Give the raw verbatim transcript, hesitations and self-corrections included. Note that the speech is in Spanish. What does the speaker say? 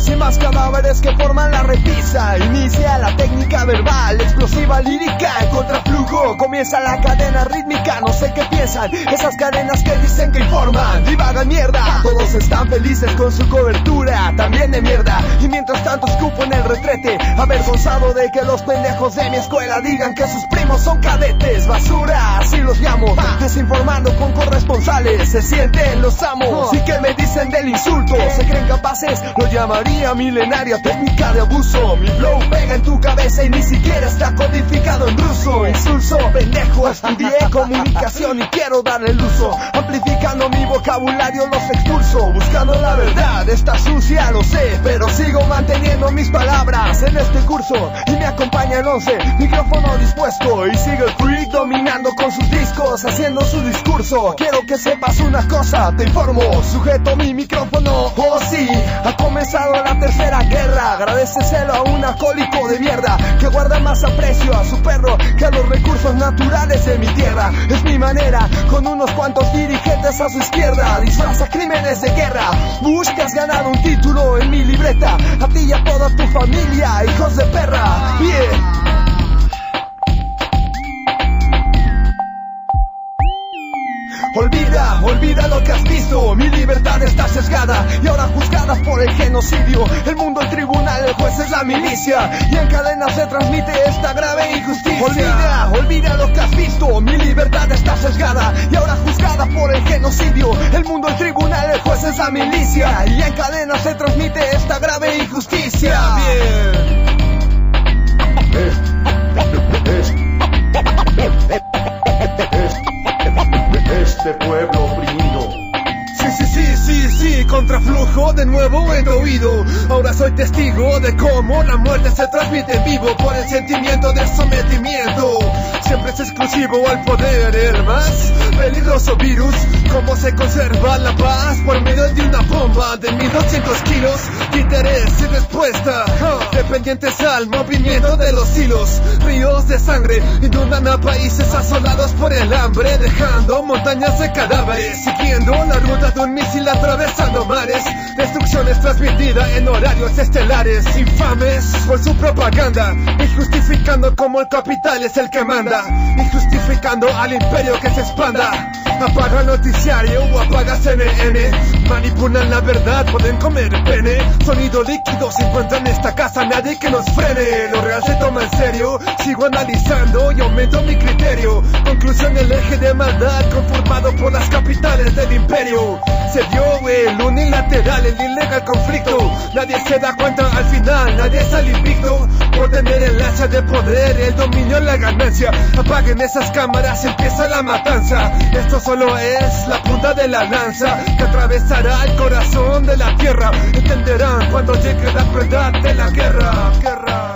muertos y más cadáveres que forman la repisa. Inicia la técnica verbal, explosiva lírica, en contraflujo comienza la cadena rítmica. No sé qué piensan esas cadenas que dicen que informan, divagan mierda. Todos están felices con su cobertura, también de mierda. Y mientras tanto escupo en el retrete, avergonzado de que los pendejos de mi escuela digan que sus primos son cadetes. Basura, así los llamo, desinformando con corresponsales. Se sienten los amos y que me dicen del insulto. Se creen capaces, lo llamaría milenaria técnica de abuso. Mi flow pega en tu cabeza y ni siquiera está codificado en ruso. Insulso, pendejo, estudié comunicación y quiero darle el uso. Amplificando mi vocabulario los expulso, buscando la verdad. Está sucia, lo sé, pero sigo manteniendo mis palabras en este curso. Y me acompaña el once, micrófono dispuesto. Y sigue el freak dominando con sus discos, haciendo su discurso. Quiero que sepas una cosa, te informo. Sujeto mi micrófono, oh sí, ha comenzado la tercera guerra. Agradeceselo a un alcohólico de mierda que guarda más aprecio a su perro que a los recursos naturales de mi tierra. Es mi manera, con unos cuantos dirigentes a su izquierda. Disfraza crímenes de guerra. Bush, que has ganado un título en mi libreta. A ti y a toda tu familia, hijos de perra. Yeah. Olvida, olvida lo que has visto. Mi libertad está sesgada y ahora juzgada por el genocidio. El mundo, el tribunal, el juez es la milicia. Y en cadena se transmite esta grave injusticia. Olvida, olvida lo que has visto. Mi libertad está sesgada y ahora juzgada por el genocidio. El mundo, el tribunal, el juez es la milicia. Y en cadena se transmite esta grave injusticia. Bien. Este pueblo oprimido. Sí, sí, sí, sí, sí, contraflujo de nuevo en oído. Ahora soy testigo de cómo la muerte se transmite en vivo por el sentimiento de sometimiento. Siempre es exclusivo al poder, el más peligroso virus. Cómo se conserva la paz por medio de una bomba de mil doscientos kilos. Interés y respuesta, dependientes al movimiento de los hilos. Ríos de sangre inundan a países asolados por el hambre, dejando montañas de cadáveres, siguiendo la ruta de un misil atravesando mares. Destrucción es transmitida en horarios estelares, infames por su propaganda, injustificando como el capital es el que manda, injustificando al imperio que se expanda. Apaga el noticiario o apaga C N N. Manipulan la verdad, pueden comer pene. Sonido líquido se encuentra en esta casa, nadie que nos frene. Lo real se toma en serio, sigo analizando y aumento mi criterio. Conclusión, el eje de maldad conformado por las capitales del imperio. Se dio el unilateral, el ilegal conflicto. Nadie se da cuenta al final, nadie sale invicto. Por tener el hacha de poder, el dominio, la ganancia. Apaguen esas cámaras, empieza la matanza. Esto solo es la punta de la lanza que atravesará el corazón de la tierra. Entenderán cuando llegue la verdad de la guerra, guerra.